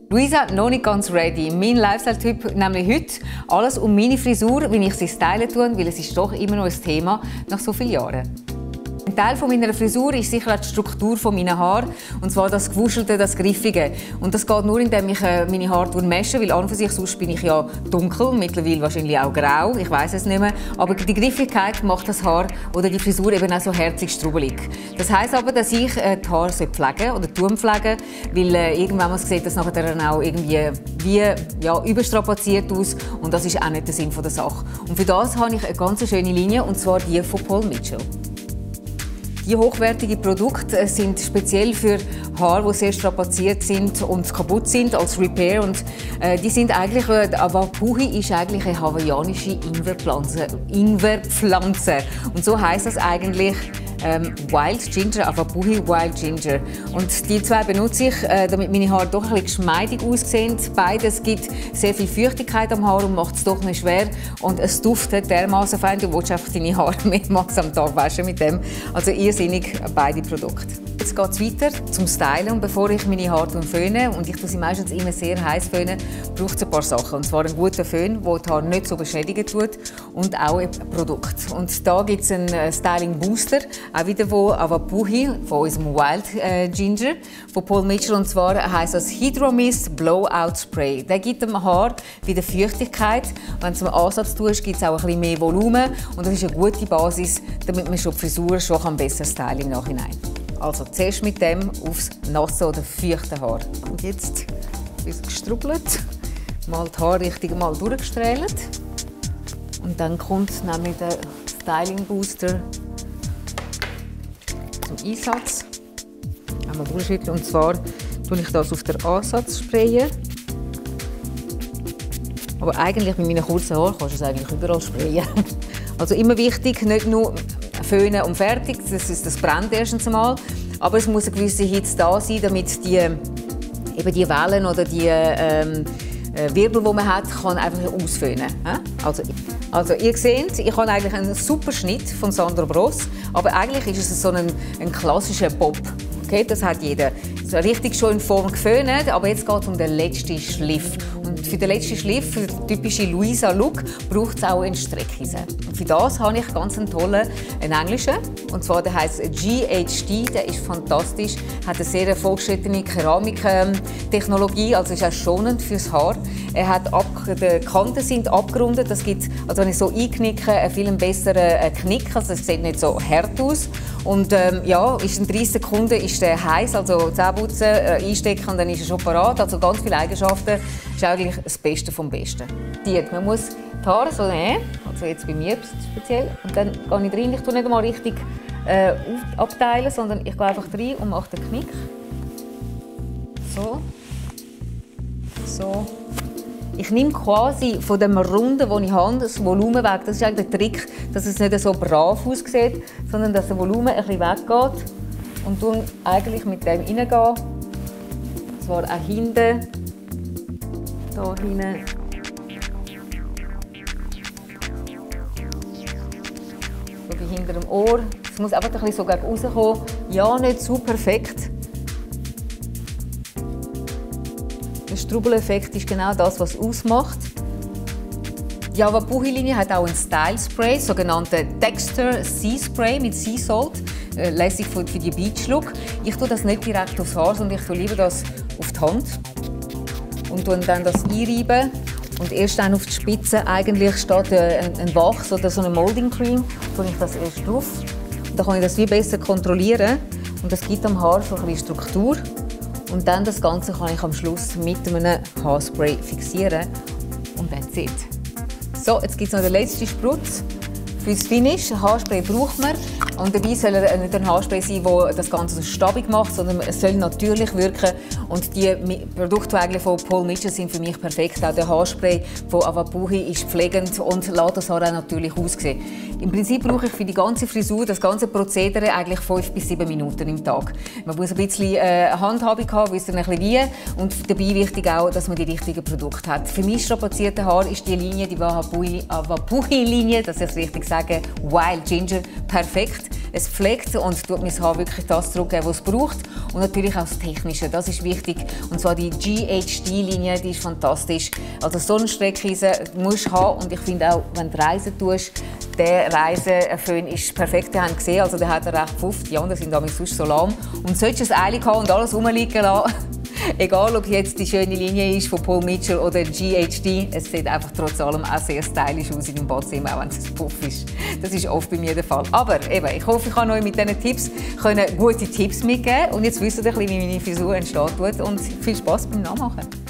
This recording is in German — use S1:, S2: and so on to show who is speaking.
S1: Luisa, noch nicht ganz ready. Mein Lifestyle-Typ nämlich heute alles um meine Frisur, wie ich sie stylen tue, weil es ist doch immer noch ein Thema nach so vielen Jahren. Ein Teil meiner Frisur ist sicher auch die Struktur meiner Haare, und zwar das Gewuschelte, das Griffige. Und das geht nur, indem ich meine Haare mesche, weil an und für sich sonst bin ich ja dunkel, mittlerweile wahrscheinlich auch grau, ich weiß es nicht mehr. Aber die Griffigkeit macht das Haar oder die Frisur eben auch so herzig strubbelig. Das heisst aber, dass ich die Haare pflegen oder pflegen, weil irgendwann sieht das nachher dann auch irgendwie wie überstrapaziert aus, und das ist auch nicht der Sinn der Sache. Und für das habe ich eine ganz schöne Linie, und zwar die von Paul Mitchell. Die hochwertigen Produkte sind speziell für Haare, die sehr strapaziert sind und kaputt sind, als Repair. Und die sind eigentlich, Avapuhi ist eigentlich eine hawaiianische Ingwerpflanze. Und so heißt das eigentlich Wild Ginger, Avapuhi Wild Ginger. Und die zwei benutze ich, damit meine Haare doch ein bisschen geschmeidig aussehen. Beides gibt sehr viel Feuchtigkeit am Haar und macht es doch nicht schwer. Und es duftet dermaßen fein, du willst einfach deine Haare mehrmals am Tag waschen mit dem. Also irrsinnig, beide Produkte. Jetzt geht es weiter zum Stylen. Und bevor ich meine Haare föhne, und ich tue sie meistens immer sehr heiß föhnen, braucht es ein paar Sachen. Und zwar einen guten Föhn, der die Haare nicht so beschädigen tut, und auch ein Produkt. Und da gibt es einen Styling Booster, auch wieder von Avapuhi, von unserem Wild Ginger, von Paul Mitchell. Und zwar heisst das Hydro-Mist Blowout Spray. Der gibt dem Haar wieder Feuchtigkeit. Wenn du es im Ansatz tust, gibt es auch ein bisschen mehr Volumen. Und das ist eine gute Basis, damit man schon die Frisur schon besser stylen im Nachhinein. Also zuerst mit dem aufs nasse oder feuchte Haar. Und jetzt ein bisschen gestrubbelt, mal die Haare richtig mal durchgestrählt. Und dann kommt nämlich der Styling Booster zum Einsatz. Einmal durchschütteln, und zwar tue ich das auf den Ansatz sprayen. Aber eigentlich mit meinen kurzen Haaren kannst du es eigentlich überall sprayen. Also immer wichtig, nicht nur föhnen und fertig, das brennt erstens einmal. Aber es muss eine gewisse Hitze da sein, damit die Wellen oder die Wirbel, die man hat, kann einfach ausföhnen. Also ihr seht, ich habe eigentlich einen super Schnitt von Sandro Bross, aber eigentlich ist es so ein klassischer Bob. Okay, das hat jeder. So richtig schon in Form geföhnt, aber jetzt geht es um den letzten Schliff. Und für den letzten Schliff, für den typischen Luisa-Look, braucht es auch eine Streckhose. Und für das habe ich ganz einen tollen, einen englischen. Und zwar der heißt GHD, der ist fantastisch, hat eine sehr fortgeschrittene Keramiktechnologie, also ist auch schonend fürs Haar. Die Kanten sind abgerundet, das gibt, also wenn ich so einknicke, einen viel besseren Knick, also es sieht nicht so hart aus. Und ist in 30 Sekunden ist der heiß, also Zähneputzen, einstecken, und dann ist er schon parat. Also ganz viele Eigenschaften, ist eigentlich das Beste vom Besten. Man muss die Haare so nehmen, also jetzt bei mir speziell, und dann gehe ich rein. Ich tue nicht einmal richtig abteilen, sondern ich gehe einfach rein und mache den Knick. So. So. Ich nehme quasi von dem Runden, das ich habe, das Volumen weg. Das ist eigentlich der Trick, dass es nicht so brav aussieht, sondern dass das Volumen ein bisschen weggeht. Und dann eigentlich mit dem reingehen. Und zwar auch hinten. Hier hinten. So wie hinter dem Ohr. Es muss einfach ein bisschen so gegen rauskommen. Ja, nicht zu perfekt. Der Strubbeleffekt ist genau das, was es ausmacht. Die Avapuhi-Linie hat auch einen Style-Spray, sogenannten Texture Sea Spray mit Sea Salt. Lässig für die Beach-Look. Ich tue das nicht direkt aufs Haar, sondern ich tue lieber das auf die Hand. Und dann das einreiben. Und erst dann auf die Spitze eigentlich statt ein Wachs oder so eine Molding Cream, tue ich das erst drauf. Und dann kann ich das viel besser kontrollieren. Und das gibt am Haar so ein bisschen Struktur. Und dann das Ganze kann ich am Schluss mit einem Haarspray fixieren. Und that's it. So, jetzt gibt es noch den letzten Sprutz. Für das Finish, Haarspray braucht man. Und dabei soll er nicht ein Haarspray sein, der das Ganze so stabil macht, sondern es soll natürlich wirken. Und die Produkte eigentlich von Paul Mitchell sind für mich perfekt. Auch der Haarspray von Avapuhi ist pflegend und lässt das Haar auch natürlich aussehen. Im Prinzip brauche ich für die ganze Frisur, das ganze Prozedere, eigentlich 5 bis 7 Minuten im Tag. Man muss ein bisschen Handhabung haben, wissen ein bisschen wie. Und dabei wichtig auch, dass man die richtigen Produkte hat. Für mich strapazierte Haar ist die Linie, die Avapuhi-Linie, dass ich es richtig sage, Wild Ginger, perfekt. Es pflegt und tut mein Haar wirklich das zurückgeben, was es braucht. Und natürlich auch das Technische, das ist wichtig. Und zwar die GHD-Linie, die ist fantastisch. Also Sonnenstreckreisen musst du haben. Und ich finde auch, wenn du Reisen tust, der Reiseföhn ist perfekt. Wir haben gesehen, also der hat recht gepufft. Ja, und das sind damals sonst so lahm. Und solltest du es eilig haben und alles rumliegen lassen, egal ob jetzt die schöne Linie ist von Paul Mitchell oder GHD, es sieht einfach trotz allem auch sehr stylisch aus in deinem Badzimmer, auch wenn es ein Puff ist. Das ist oft bei mir der Fall. Aber eben, ich hoffe, ich kann euch mit diesen Tipps gute Tipps mitgeben. Und jetzt wisst ihr ein bisschen, wie meine Frisur entsteht. Und viel Spaß beim Nachmachen.